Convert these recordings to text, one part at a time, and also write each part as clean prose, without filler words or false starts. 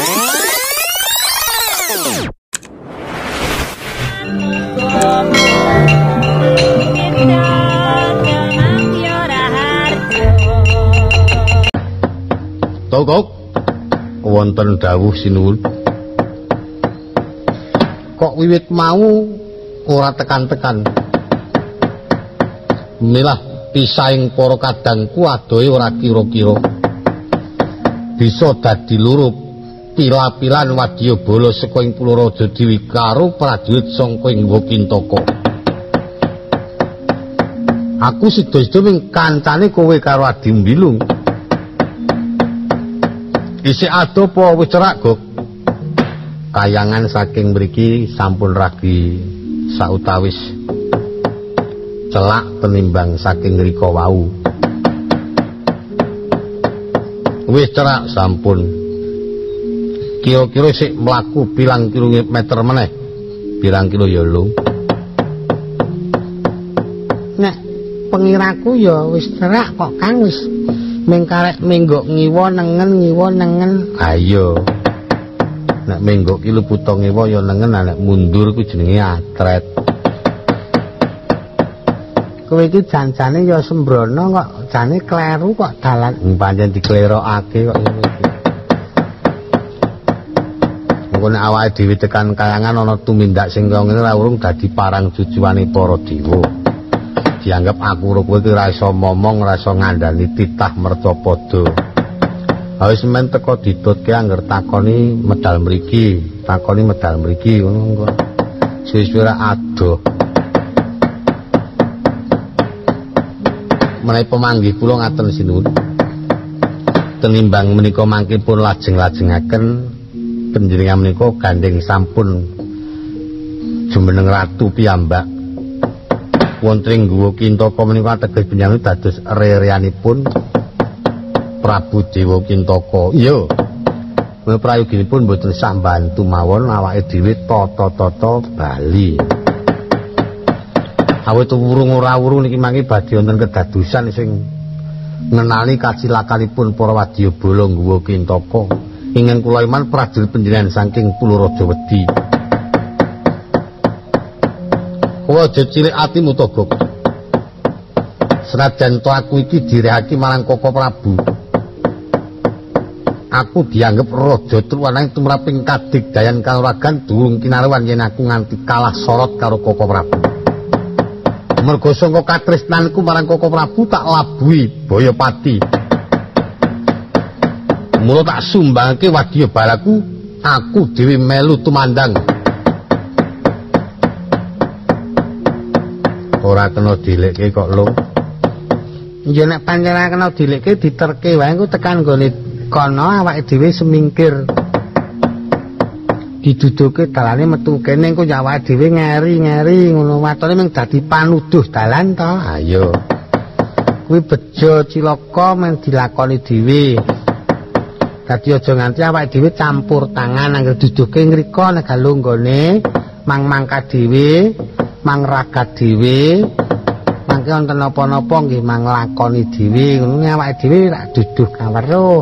Tok, wonten dawuh sinuwun. Kok wiwit mau ora tekan-tekan. Milah pisaing para kadangku adohe ora kira-kira. Bisa dadi loro pila-pilan wadyabala saka ing Pulau Raja Dewi karo prajurit saka ing Wakintaka. Aku sida-sida ming kancane kowe karo Adi Mbilung. Isih ado apa wis cerak, Gok? Kayangan saking mriki sampun ragi sautawis celak penimbang saking rika wau. Wis cerak sampun. Kira-kira sik mlaku pirang kilometer meneh. Pirang kilo ya, Lung? Nek pengiraku ya wis cerak kok, Kang, wis mengkarek menggok ngiwa nengen. Ayo. Nek menggok ki luputa ngiwa ya nengen, nek mundur ku jenenge atret. Kowe iki jancane ya sembrono kok, jane kleru kok dalan. Pancen diklerokake kok ngene iki. Engko nek awake dhewe tekan kayangan ana tumindak sing kaya ngene ora urung dadi parang jujuane para dewa. Dianggap aku karo kowe iki ora iso momong, ora iso ngandani titah mercapada. Wis men teko ditutke angger takoni medal mriki ngono engko. Suwe-suwe adoh. Menawi pamanggih kula ngaten sinuwun. Tenimbang menika mangke pun lajeng-lajengaken panjenengan menika gandeng sampun jumeneng ratu piyambak. Wonten ing Wakintaka menika ateges panjenengan dados rereanipun Prabu Dewa Kintaka. Iya. Menawi prayoginipun boten sambantu mawon awake dhewe tata-tata bali. Awit wurung ora wurung niki mangke badhe wonten kedadosan sing ngenani kacilakanipun para wadyabala Wakintaka. Ingkang kula iman prajurit panjenengan saking Pulau Raja Wedi. Kowe aja cilik atimu to, Gok. Senajan to aku iki direhake marang Koko Prabu. Aku dianggep raja truwanang tumraping kadigdayan kanuragan durung kinarewan yen aku nganti kalah sorot karo Koko Prabu. Merga saka katresnanku marang Koko Prabu tak labuhi Bayapati. Mula tak sumbangke wadyabalaku, aku dhewe melu tumandang. Ora kena dilekke kok, Lung. Ya nek pancen ora kena dilekke diterke wae engko tekan nggone kono awake dhewe semingkir. Diduduke dalane metu kene engko awake dhewe ngeri-ngeri ngono watone mung dadi panuduh dalan to. Ayo. Kuwi bejo cilaka men dilakoni dhewe. Dadi aja nganti awake dhewe campur tangan anggere duduke ngrika nek galunggone mang-mangka dhewe. Mangragat dhewe mangke wonten napa-napa nggih manglakoni dhewe ngono awake dhewe rak duduh kaweruh.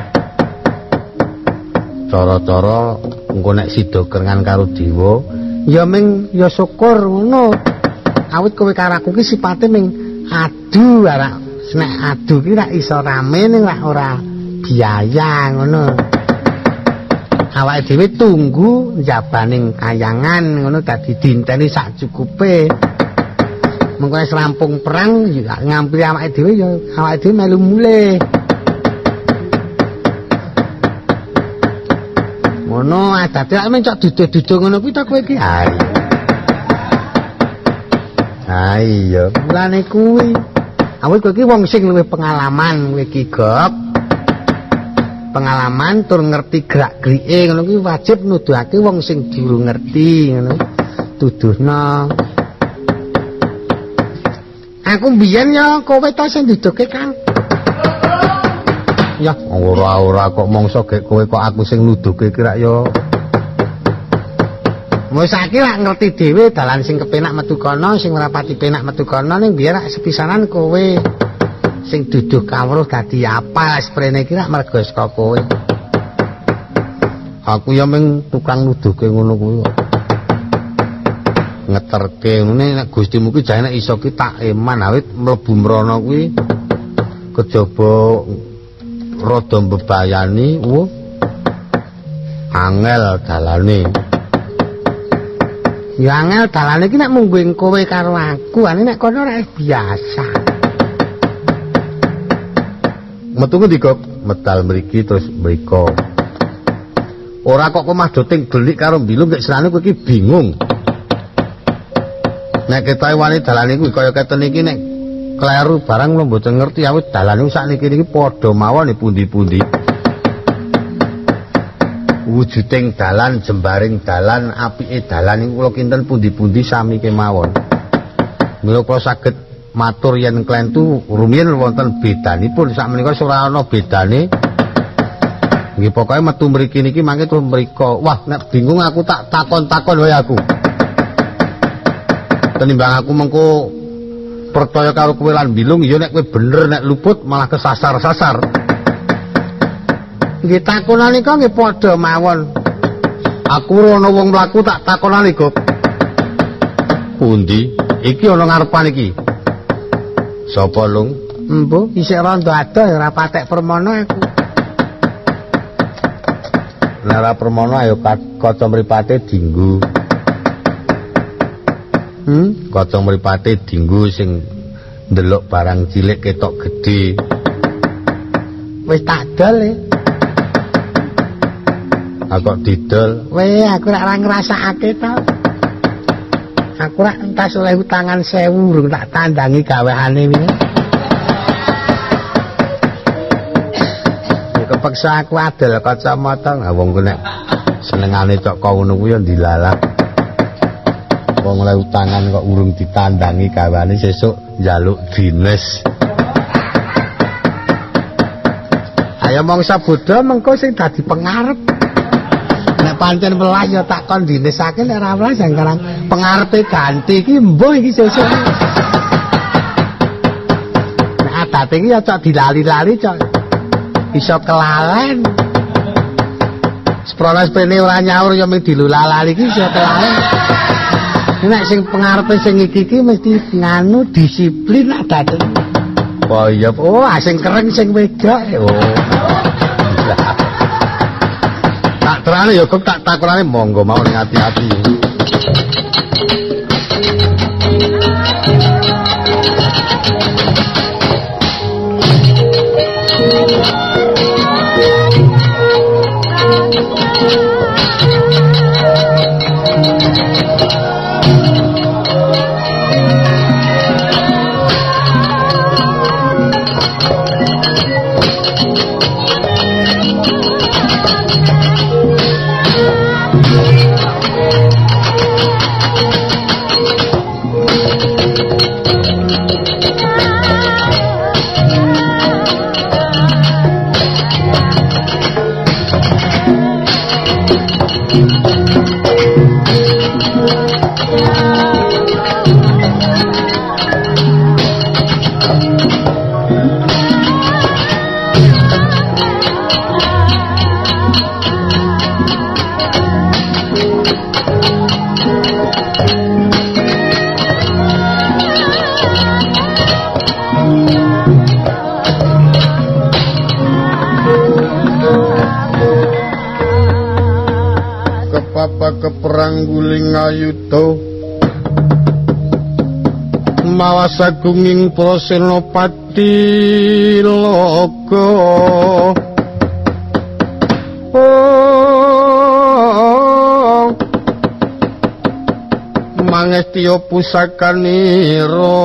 Cara-cara engko nek sida kerengan karo dewa ya ming ya syukur ngono. Awit kowe karo aku ki sipate ming adu rak nek adu ki rak iso rame ning rak ora biaya ngono. Awake dhewe tunggu njabaning kayangan ngono dadi dinteni sak cukupe. Mengko wis rampung perang ya ngampiri awake dhewe ya awake dhewe melu mulih. Ngono adate awake mencok duduh-duduh ngono kuwi to kowe iki. Iya. Mulane kuwi. Awit kowe iki wong sing luwih pengalaman kowe iki, Gop. Pengalaman tur ngerti gerak-gerike ngono kuwi wajib nuduhake wong sing durung ngerti ngono. Tuduhna. Aku mbiyen ya kowe to sing duduhke, Kang. Ya ora kok mongso gek kowe kok aku sing nuduhke ki rak ya. Wis saiki lak ngerti dhewe dalan sing kepenak metu kono, sing ora pati penak metu kono ning biyen rak sepisanan kowe. Sing duduh kawruh dadi apal sprene iki rak mergo saka kowe. Aku ya mung tukang nuduhke ngono kuwi. Ngeterke ngene nek Gustimu ki jane nek iso ki tak eman awit mlebu mrana kuwi kejaba rada mbebayani angel dalane. Ya angel dalane ki nek mung kowe karo aku, ane nek kono ora biasa. Metu ngendi kok medal mriki terus mriko. Ora kok mah doting delik karo mbilung nek serane kowe iki bingung. Nek ketoke wani dalane kuwi kaya keten iki nek kleru barang lho mboten ngerti awit dalane sakniki iki padha mawon pundi-pundi. Wujuding dalan, jembaring dalan, apike dalan iku kula kinten pundi-pundi sami kemawon. Mila kula saged matur yen klentu rumiyin wonten bedanipun sakmenika ora ana bedane. Nggih pokoke metu mriki niki mangke terus mriko. Wah, nek bingung aku tak takon-takon wae aku. Tenimbang aku mengko percaya karo kowe lan bilung ya nek kowe bener nek luput malah kesasar-sasar. Nggih takonane kok nggih padha mawon. Aku ora ana wong mlaku tak takonane kok. Pundi? Iki ana ngarepan iki. Sapa lung? Embuh isih randa adoh ora patek permana aku. Lara permana ayo kaca mripate dinggo. Kaca mripate dinggo sing ndelok barang cilik ketok gedhe. Wis tak dol e. Aku didol. Weh, aku ora ngrasakake to. Aku ora entas oleh utangan 1000 urung tak tandangi gaweane wingi. Kepeksa aku adol kacamata wong ku nek senengane cok kok ngono kuwi ya dilalah. Wong oleh utangan kok urung ditandangi gaweane sesuk njaluk dinas. Ayo mangsa bodho mengko sing dadi pengarep. Nek pancen welas ya tak kon dinesake nek ora welas jangkarang pengarepe ganti iki mbuh iki sesuk. Nek adate iki ya cok dilali-lali cok. Iso kelalen. Seprones pene ora nyaur ya mung dilulalali iki iso kelalen. Nek sing pengarepe sing iki mesti nganu disiplin adate. Oh iya, sing kereng sing wedok. Tak terane ya kok tak takonane monggo mau ning ati-ati. Keperangguling ayuda mawas agunging para senopati loka mangestiya pusakanira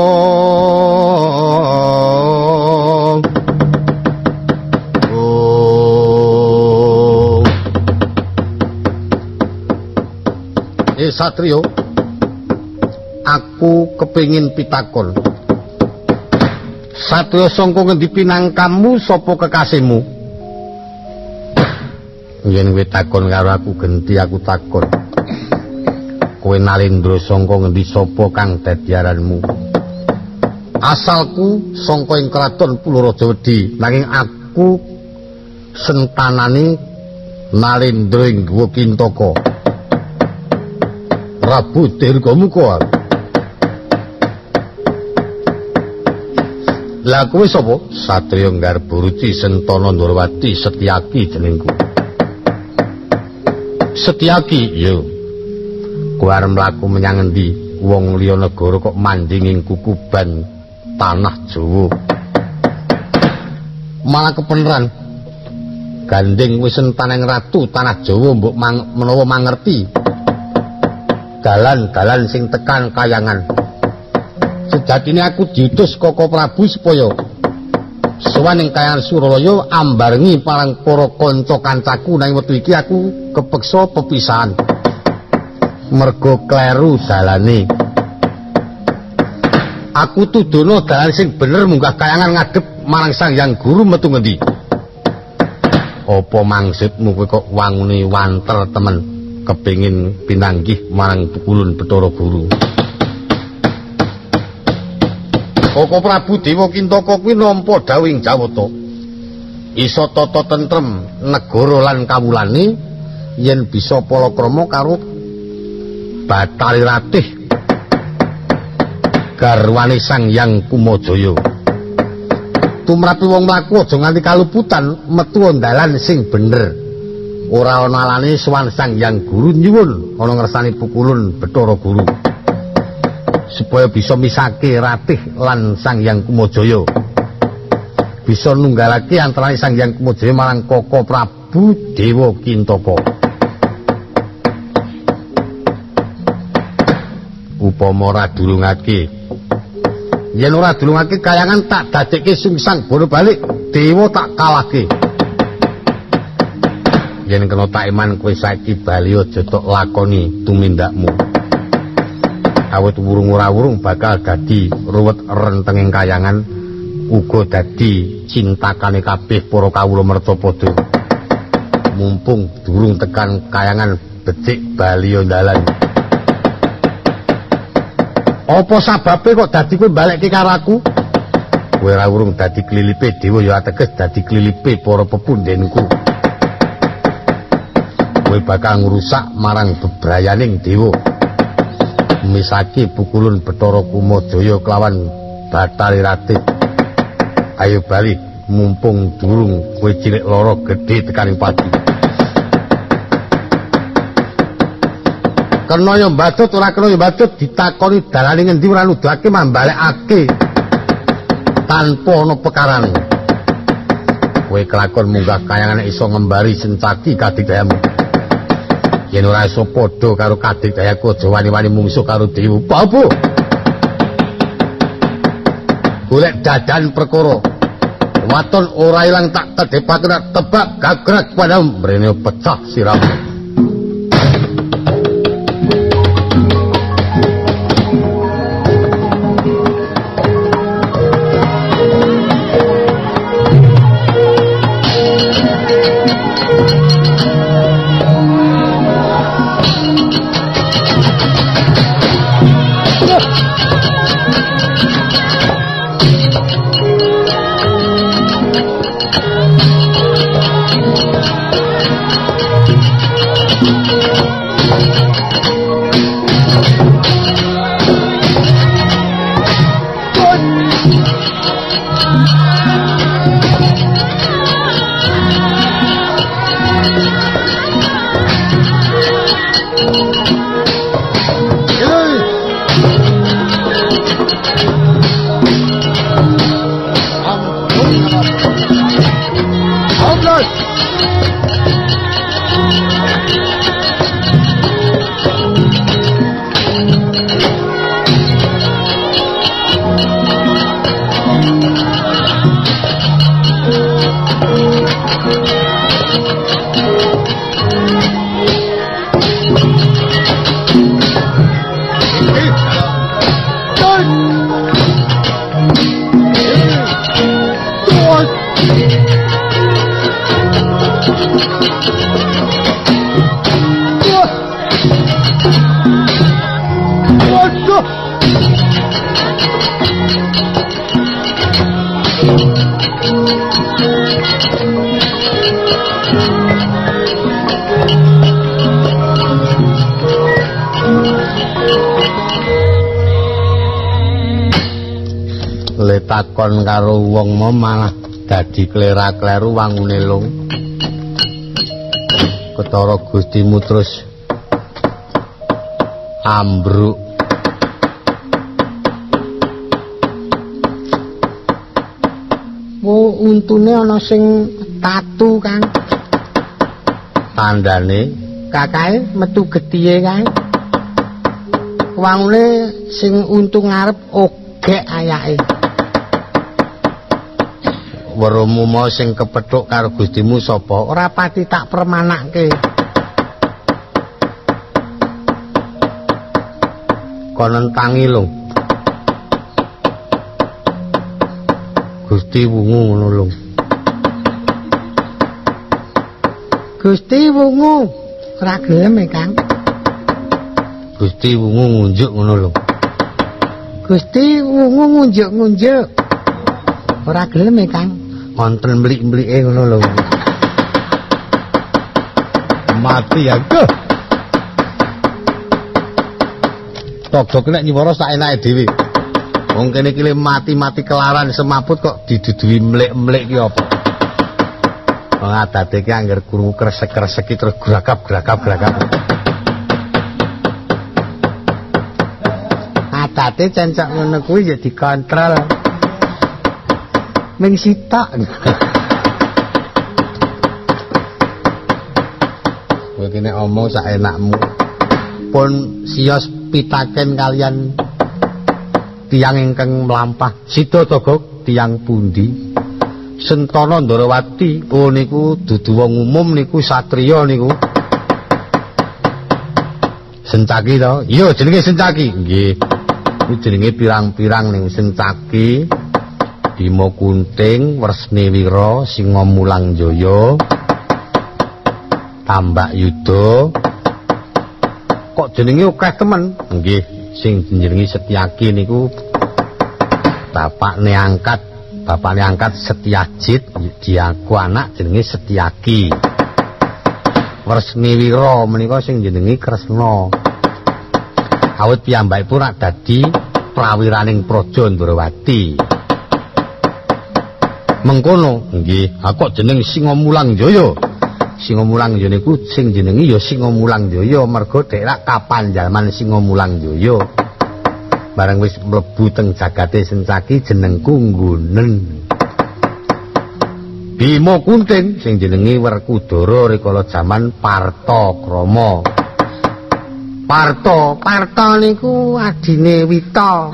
Satrio, aku kepingin pitakon. Satrio sangka ngendi pinangkamu sapa kekasihmu? Yen kowe takon karo aku genti aku takon. Kowe Nalendra sangka ngendi sapa kang dadi aranmu? Asalku sangka ing kraton Pulurajawedi, nanging aku sentanane Nalendra ing Guwa Kintaka. Prabu Dirgamuka. Lah kowe sapa? Satriya Garbaruci Sentana Ndrawati Setyaki jenengku. Setyaki, yo. Kowe arep mlaku menyang endi? Wong liya negara kok manding ing kukuban tanah Jawa. Malah kepeneran. Gandeng wis entaneng ratu tanah Jawa mbok menawa mangerti. Dalan-dalan sing tekan Kayangan. Sejatine aku diutus Koko Prabu supaya sowan ing Kayangan Suralaya ambarengi parang para kanca kancaku nang wektu iki aku kepeksa pepisahan. Mergo kleru dalane. Aku tudono dalan sing bener munggah Kayangan ngadhep marang Sang Hyang Guru metu ngendi? Apa maksudmu kowe kok wangune wanter temen kepengin pinanggih marang Pukulun Bathara Guru? Koko Prabu Dewa Kintaka kuwi nampa dawuhing Jawata. Isa tata tentrem negara lan kawulane yen bisa palakrama karo Bathari Ratih garwane Sang Hyang Kumajaya. Tumrapi wong mlaku aja nganti kaluputan metu dalan sing bener. Ora ana alane sowan Sang Hyang Guru nyuwun ana ngersani Pukulun Bathara Guru. Supaya bisa misake Ratih lan Sang Hyang Kumajaya. Bisa nunggalake antarané Sang Hyang Kumajaya marang Koko Prabu Dewa Kintaka. Upama ora durungake. Yen ora durungake Kayangan tak dadekke sungsang bono balik, dewa tak kalahke. Yen kena tak iman kowe saiki bali aja tok lakoni tumindakmu. Awit wurung ora wurung bakal dadi ruwet rentenging Kayangan, uga dadi cintakane kabeh para kawula mercapada. Mumpung durung tekan Kayangan becik bali dalan. Apa sababe kok dadi kowe balekke karo aku? Kowe ora urung dadi klilipe dewa ya ateges dadi klilipe para pepundhenku. Kowe bakal ngrusak marang bebrayaning dewa. Misake Pukulun Bathara Kumajaya kelawan Bathari Ratih. Ayo bali mumpung durung kowe cilik lara gedhe tekaning pati. Kena ya mbadut ora kena ya mbadut ditakoni dalane ngendi ora nuduhake mambalekake tanpa ana pekarane. Kowe kelakon munggah Kayangan iso ngembari Sencaki kadigdayamu. Yen ora iso padha karo kadigdayaku aja wani-wani mungsuh karo dewa. Apa? Golek dadan perkara. Waton ora ilang tak kedhepaken tebak gagrak padamu mrene pecah siramu. takon karo wong malah dadi klera-kleru wangune lung. Ketara Gustimu terus ambruk. Untune ana sing tatu, Kang. Tandane Kakae metu gedhiye kae. Wangune sing untu ngarep ogek ayake. weruhmu mau sing kepethuk karo Gustimu sapa? Ora pati tak permanake. Konon tangi lho. Gusti wungu ngono lho. Gusti wungu ora gelem e, Kang. Gusti wungu ngunjuk ngono lho. Gusti wungu ngunjuk-ngunjuk. Ora gelem e, Kang. Wonten mlik-mlike ngono lho. Mati aku. Tok-tok nek nyiwara sak enake dhewe. Wong kene iki mati-mati kelaran semaput kok diduduhi mlik-mlik ki apa? Wong adate ki angger krungu kresek-kresek ki terus grakap-grakap. Adate cencok ngono kuwi ya dikontrol. Ming sitok. Kowe kene omong sak enakmu. Pun siyos pitaken kalian tiyang ingkang mlampah. Sida Togog tiyang pundi? Sentana Ndarawati. Oh niku dudu wong umum niku satriya niku. Sencaki to? Iya jenenge Sencaki. Nggih. Iku jenenge pirang-pirang ning Sencaki. Bima Kunting, Wresni Wira, Singa Mulang Jaya, Tambak Yuda. Kok jenenge akeh temen? Nggih, sing jenenge Setyaki niku bapakne angkat Setyajit, diaku anak jenenge Setyaki. Wresni Wira menika sing jenenge Kresna. Awit piyambakipun rak dadi prawiraning Praja Ndarawati. Mengkono nggih, kok jeneng Singa Mulang Jaya. Singa Mulang Jaya niku sing jenenge ya Singa Mulang Jaya merga daerah kapanjalman Singa Mulang Jaya. Bareng wis mlebu teng jagate Sencaki jenengku nggunen. Bima Kunting sing jenenge Werkudara rikala jaman Partakrama. Parta niku adine Wita.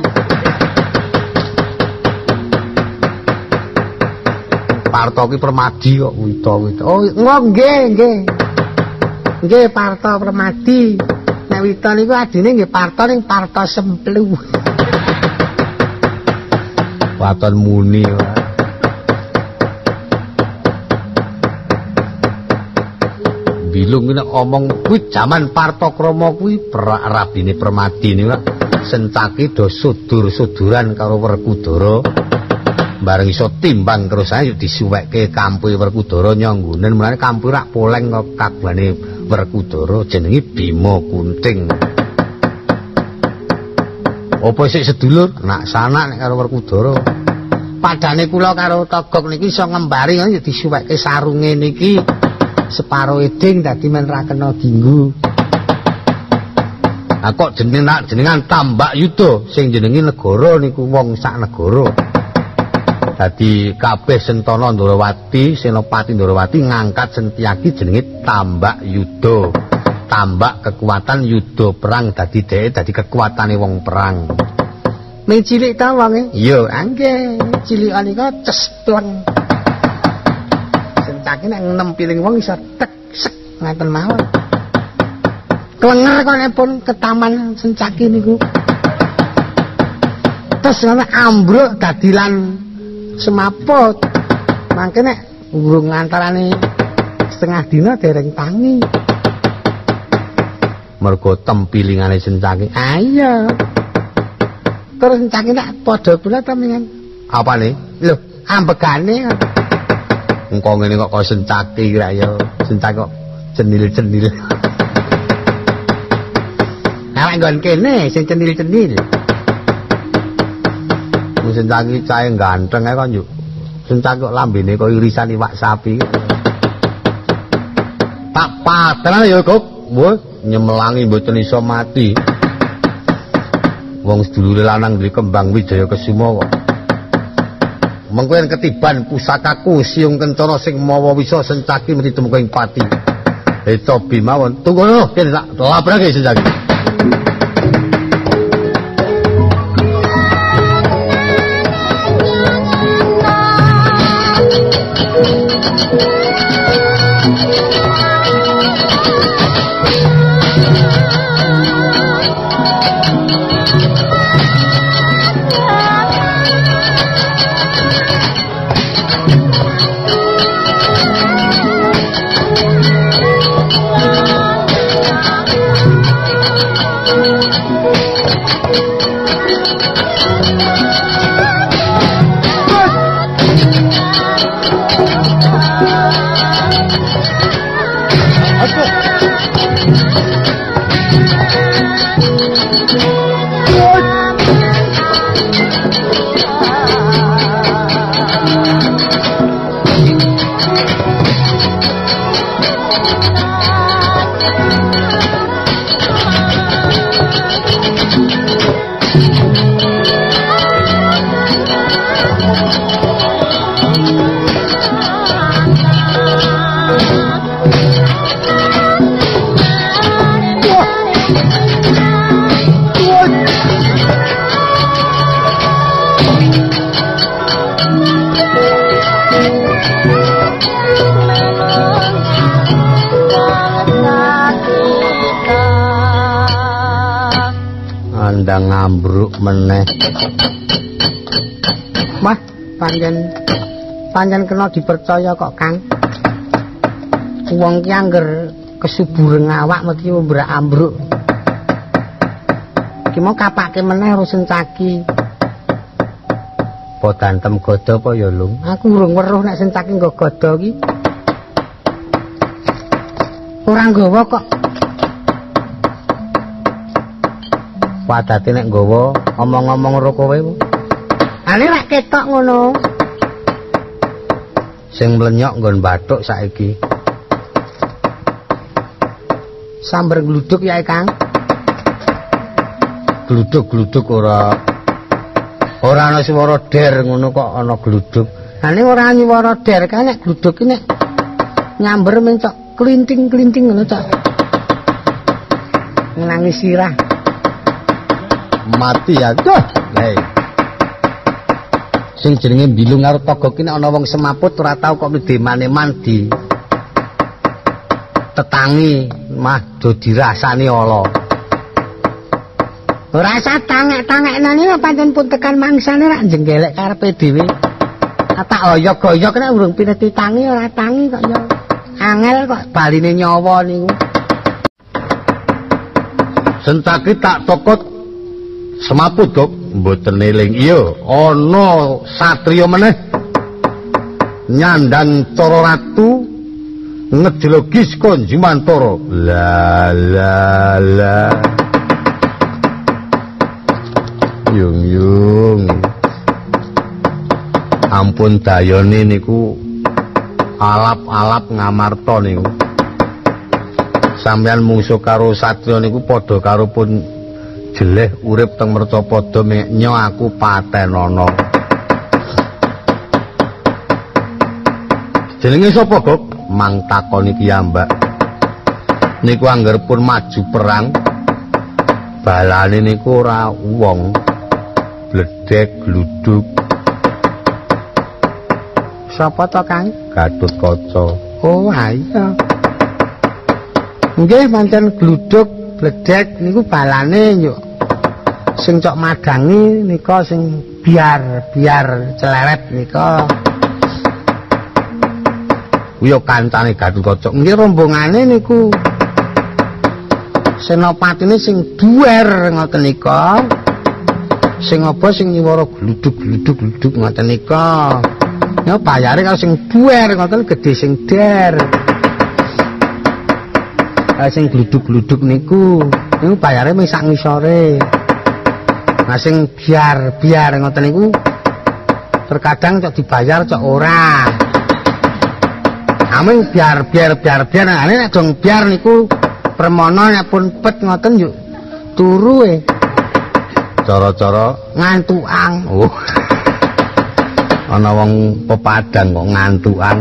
Parta ki Permadi kok Wita. Oh, nggih. Nggih Parta Permadi. Nek Wita niku adine nggih Parta ning Parta Semplu. Waton muni. Bilung nek omong kuwi jaman Partakrama kuwi rabine Permadi niku Sencaki do sudur-suduran karo Werkudara. Bareng iso timbang terus ayo disuwekke kampuhe Werkudara nyanggunen mulane kampuhe rak poleng kok kagbane Werkudara jenenge Bima Kunting. Apa sik sedulur nak sanak nek karo Werkudara. Padane kula karo Togog niki iso ngembari ya disuwekke sarunge niki separo eding dadi men ra kena dinggo. Lah kok jenengan Tambak Yuda sing jenenge negara niku wong sak negara. Dadi kabeh Sentana Ndarawati, Senopati Ndarawati ngangkat Setyaki jenenge Tambak Yuda. Tambak kekuatan yuda perang dadi dhek dadi kekuatane wong perang. Ning cilik ta wonge? Iya, nggih, cilikan nika cespleng. Sencaki nek nempiling wong iso tek sek ngaten mawon. Klenger konipun ke taman Sencaki niku. Terus ana ambruk dadilan semaput. Mangke nek urung antarane setengah dina dereng tangi. Mergo tempilingane Sencaki. Iya. Terus Sencaki nek padha kula ta mingan. Apane? Lho, ambegane. Engko ngene kok kaya Sencaki kira ya. Sencaki kok cenil-cenil. Awak nggon kene sing cenil-cenil. Sencaki cahe ganteng ae kok yo. Sencaki kok lambene kok irisan iwak sapi. Tak paten ya, Kok. Wah, nyemelangi mboten iso mati. Wong sedulure lanang duwe kembang Wijaya Kesuma kok. Mengko yen ketiban pusakaku siung kencana sing mawa wisa Sencaki mesti temuke ing pati. Cobi mawon. Tunggu lho, yen tak labrake Sencaki. Ngambruk meneh. Wah, pancen kena dipercaya kok, Kang. Wong ki angger kesubureng awak mesti mbrak ambruk. Ki mau kapake meneh karo Sencaki. Po dantem godo apa ya, Lung? Aku urung weruh nek Sencaki nggo godo ki. Ora nggawa kok. Padate nek nggawa omong-omong karo kowe. Ane rak ketok ngono. Sing mlenyok nggon bathuk saiki. Sambar gluduk ya, Kang. Gluduk-gluduk ora ana swara der ngono kok ana gluduk. Ane ora nyuwara der kan nek gluduk ki nek nyamber mencok klinting-klinting ngono, Cok. Nangis sirah. Mati ya. Duh. Hei. Sing jenenge mbilung karo togo ki nek ana wong semaput ora tau kok midemane mandi. Tetangi mah do dirasani ala. Ora usah tangek-tangeknane pancen pun tekan mangsane rak jenggelek karepe dhewe. Tak oyok-oyok nek urung pineti tangi ora tangi kok ya. Angel kok baline nyawa niku. Sencaki tak tokot semaput kok mboten eling. Iya, ana satriya meneh nyandang Cara Ratu ngedlogis Konjimantara. La Yung ampun dayane niku alap-alap ngamarta niku. Sampeyan mungsuh karo satriya niku padha karo pun jeleh urip teng Mercapada nyo aku patenana. Jenenge sapa, Kok? Mang takoni piyambak. Niku anggeripun maju perang. Balane niku ora wong. Bledek gluduk. Sapa to, Kang? Gatotkaca. Oh, iya. Nggih pancen gluduk bledek niku balane yo. Sing cok madangi nika sing biar celeret nika. Kuwi kancane Gatotkaca. Nggih rombongane niku senopatine sing duwer ngoten nika. Sing apa sing nyiwara gluduk-gluduk ngoten nika. Ya bayare karo sing duwer ngoten gedhe sing der. Sing gluduk-gluduk niku bayare mung sak ngisore. Nah sing biar ngoten niku Terkadang cok dibayar cok ora. Amin biar ane nek dong biar niku permono nek pun pet ngoten yuk turu Cara-cara ngantukan. Oh. Ana wong pepadang kok ngantukan.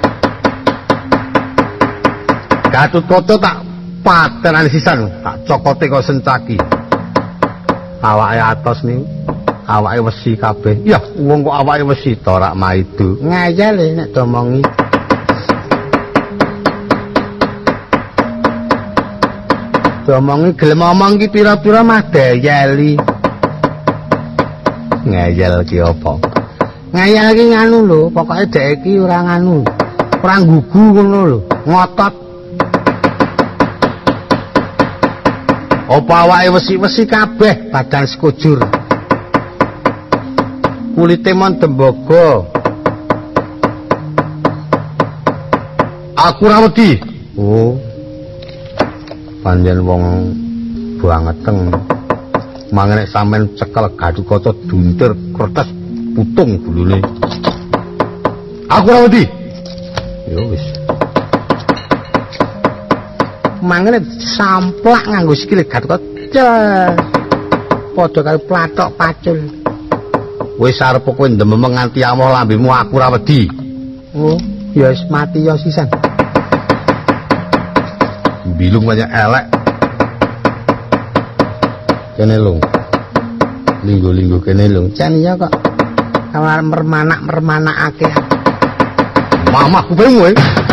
Gatotkaca tak patenane sisan, tak cokote kok sencaki. Awake atos niku, awake wesi kabeh. Ya, wong kok awake wesi to rak maidu. Ngayal nek domongi. Domongi gelem omong ki pira-pira mah dayeli. Ngayal ki apa? Ngayal ki nganu lho, pokoke dhek iki ora nganu. Ora nggugu ngono lho, ngotot. Apa awake wesi-wesi kabeh badan sekujur. Kulite mon tembaga. Aku ora wedi. Oh. Panjen wong bangeteng. Mangene sampean cekel Gatotkaca duntir kertas putung gulune. Aku ora wedi. Ya wis. Mangene samplak nganggo sikile Gatotkaca. Padha karo plathok pacul. Wis arep kowe ndemem nganti amoh lambemu aku ora wedi. Oh, ya wis mati ya sisan. Bilung banyak elek. Kene lho. Linggo-linggo kene lho. Jan iya kok. Kamar mermanak-mermanakake. Mamah kupingmu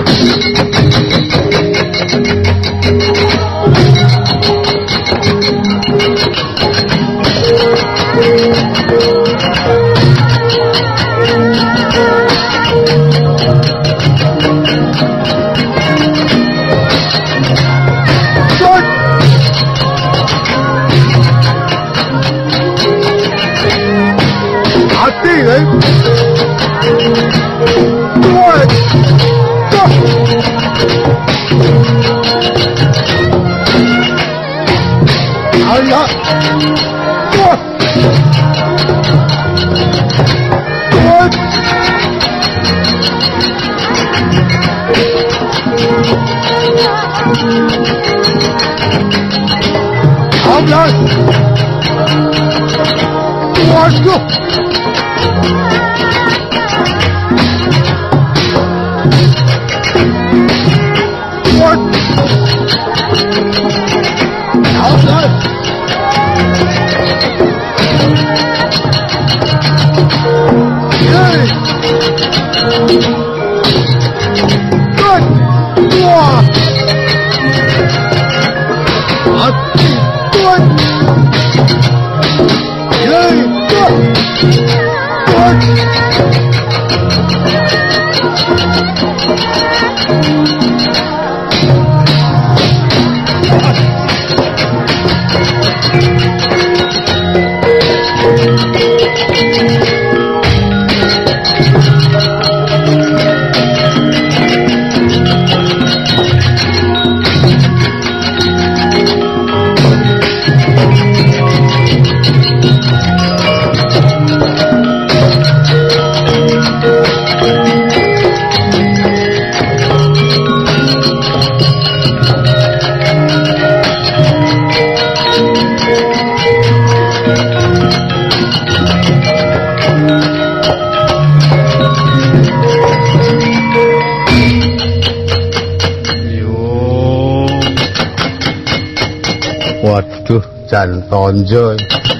jan tonjo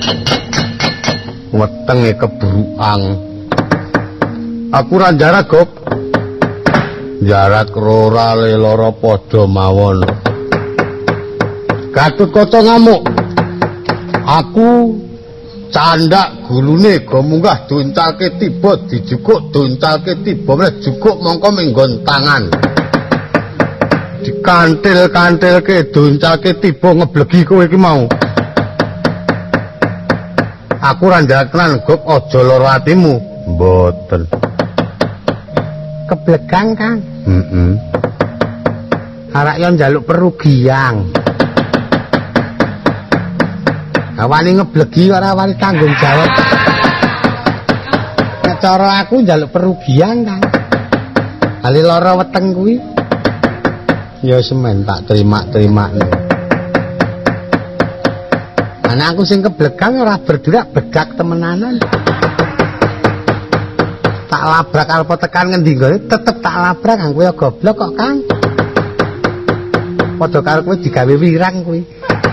wetenge keburuang aku ra jarak kok jarak rora leloro padha mawon Gatotkaca ngamuk aku candak gulune go munggah duncalke tiba dijukuk duncalke tiba meneh jukuk mongko menggon tangan dikantil-kantilke duncalke tiba ngeblegi kowe iki mau aku ra njaleknan Gop aja lara atimu mboten keblegang Kang arek yo njaluk perugian wani ngeblegi ora wani tanggung jawab nek cara aku njaluk perugian Kang. Ali lara weteng kuwi. Ya semen tak terima-terima. Ana aku sing keblegang ora berdurak bedak temenanan. Tak labrak alpo tekan ngendi gone tetep tak labrak Kang kowe goblok kok Kang. Padha karo kowe digawe wirang kuwi.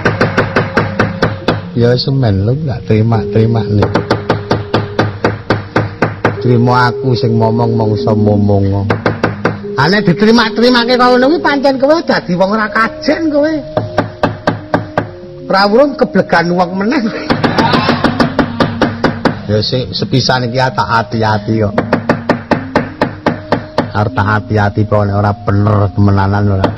Ya semen lu gak terima-terima nih. Terima aku sing momong mongso momong. Ane diterima-terimake kok ngono kuwi pancen kowe dadi wong ora kajen kowe. Prawurung keblegan wong meneh. Ya sepisan iki tak hati-hati kok. Arep tak hati-hati kok nek ora bener temenanan ora.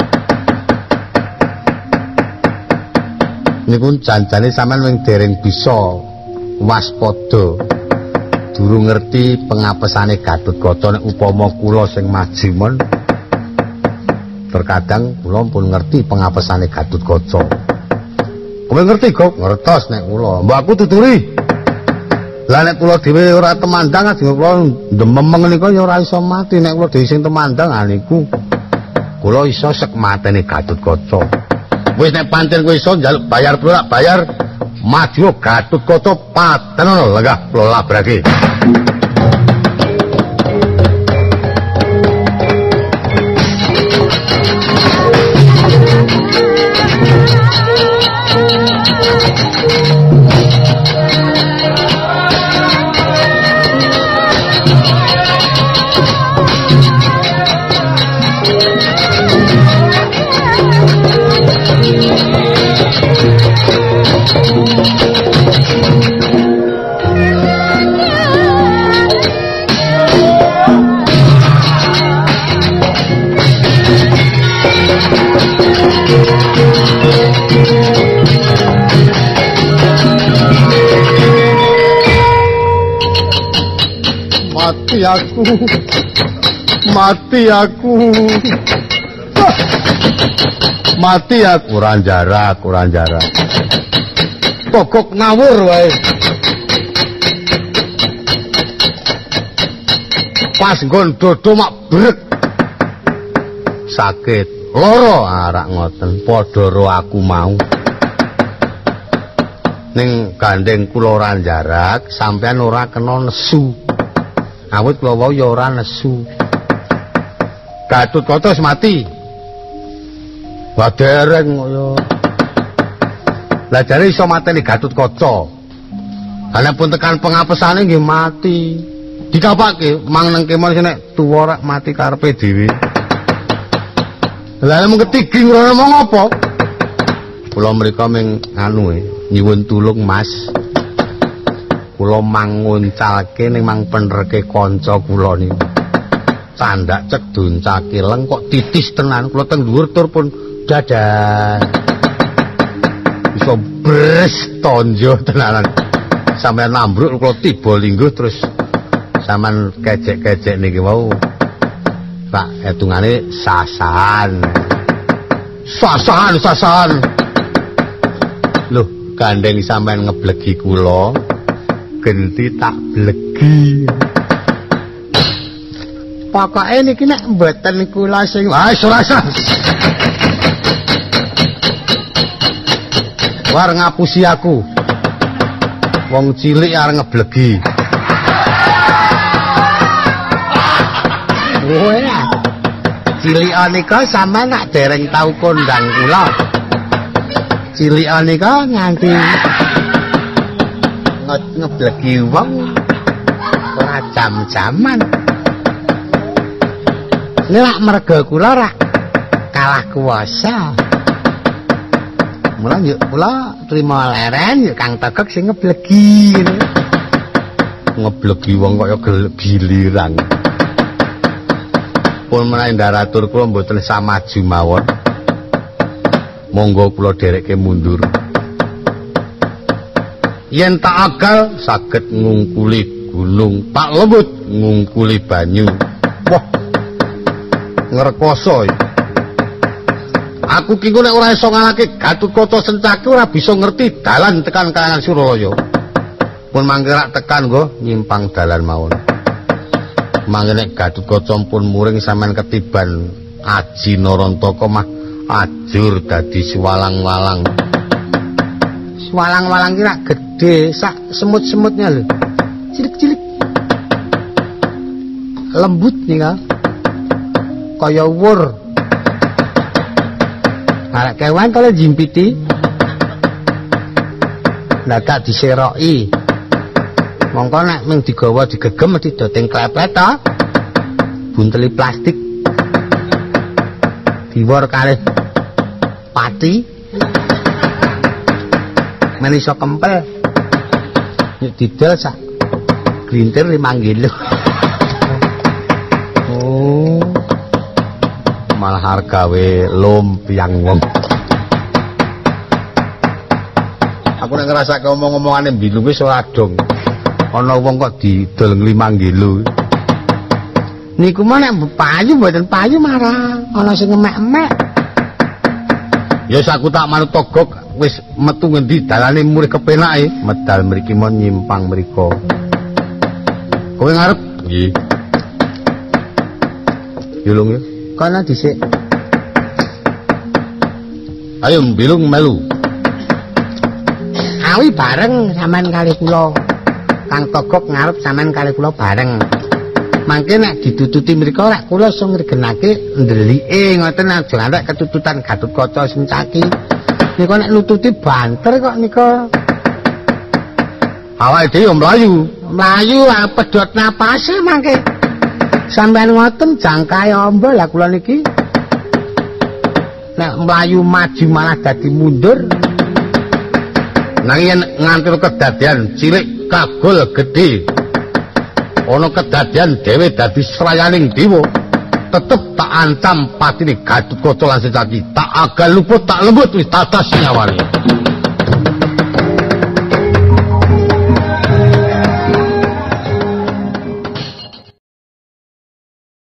Niku janjane sampean wing dereng bisa waspada. Durung ngerti pengapesane Gatotkaca nek upama kula sing majimon. Terkadang kula pun ngerti pengapesane Gatotkaca. Kowe ngerti kok? Ngertos nek kula. Mbok aku tuturi. Lah nek kula dhewe ora temandang ajeng kula ndememeng nika ya ora iso mati nek kula dhewe sing temandang niku. Kula iso sek matene Gatotkaca. Wis nek pancen kowe iso njaluk bayar pula bayar maju Gatotkaca patenono lenggah kula labrake. Mati aku kurang jarak pokok ngawur wae pas nggon dodo mak brek sakit loro arak ngoten padha ro aku mau ning gandeng kula ora jarak sampean ora kena nesu. Awit kula wau ya ora nesu. Gatotkaca wis mati. Wa dereng kaya. Lah jare iso mateni Gatotkaca. Ana pun tekan pengapesane nggih mati. Dikapake mang nang kemon nek tuwa rak mati karepe dhewe. Lah mung ketigi ngono mong apa? Kula mrika ming anu nyuwun tulung Mas. Kula manguncalke ning mang penerke kanca kula niku. Candak cek duncake leng kok titis tenan kula teng dhuwur tur pun dadah. Iso bres tonjo tenanan. Sampeyan nambruk kula tiba lingguh terus sampean kecek-kecek niki wau. Pak etungane sasan. Sasan. Loh, gandeng sampean ngeblegi kula. Genti tak blegi. Pokoke niki nek mboten kula sing wis ora usah. War ngapusi aku. Wong cilik arep ngeblegi. Woe. Cilikan nika sampean nak dereng tau kondang kula. Cilikan nika nganti ngeblegi wong ora jam-jaman. Nek merga kula rak kalah kuwasa. Mula yuk kula trima leren yuk Kang Tegek sing ngeblegi. Ngeblegi wong kaya giliran. Pun menawi ndaratur kula mboten samaju mawon. Monggo kula dereke mundur. Yen tak agal saged ngungkuli gunung, tak lembut ngungkuli banyu. Wah. Ngrekoso. Aku ki nek ora iso ngalahke Gatotkaca Sencaki ora bisa ngerti dalan tekan Kayangan Suralaya. Pun mangke rak tekan nggo nyimpang dalan mawon. Mangke nek Gatotkaca pun muring sampean ketiban Aji Narantaka mah ajur dadi swalang-walang. Swalang-walang ki rak gedhe sak semut-semutnya lho. Cilik-cilik. Lembut nika. Kaya wur. Arek kewan kala jimpiti. Dadak diseroki. Mongko nek ming digawa digegem mesti doting klepet to. Bunteli plastik. Diwor kalih pati. Men iso kempel. Nek didol sak glintir 5 kilo. Oh. Malah hargawe lumpiang wong. Aku nek ngrasake omong-omongane mbilu wis ora dong. Ana wong kok didol 5 kilo. Niku mah nek payu mboten payu marah ana sing emek-emek. Ya aku tak manut togok wis metu ngendi dalane murih kepenake medal mriki mon nyimpang mriko. Kowe ngarep? Nggih. Bilung ya. Kana dhisik. Ayo bilung melu. Awi bareng sampean kali kula. Kang Togok ngarep sampean kali kula bareng. Mangke nek ditututi mriku rek kula sing ngregenake ndelike ngoten aja arek ketututan Gatotkaca sing caki. Nika nek nututi banter kok nika. Awake dhewe mlayu. Mlayu pedhot napase mangke. Sampeyan ngoten jangkae amba lah kula niki. Nek mlayu maju malah dadi mundur. Nanging nganti kedadian cilik kagol gedhe. Ana kedadian dhewe dadi srayaning dewa. Tetep tak ancam patine Gatotkaca lan Secaki. Tak agal luput tak lembut wis tatas nyawane.